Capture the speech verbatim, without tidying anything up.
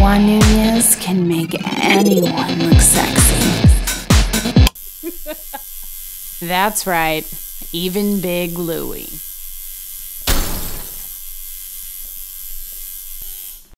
Juan Nunez can make anyone look sexy. That's right, even Big Louie.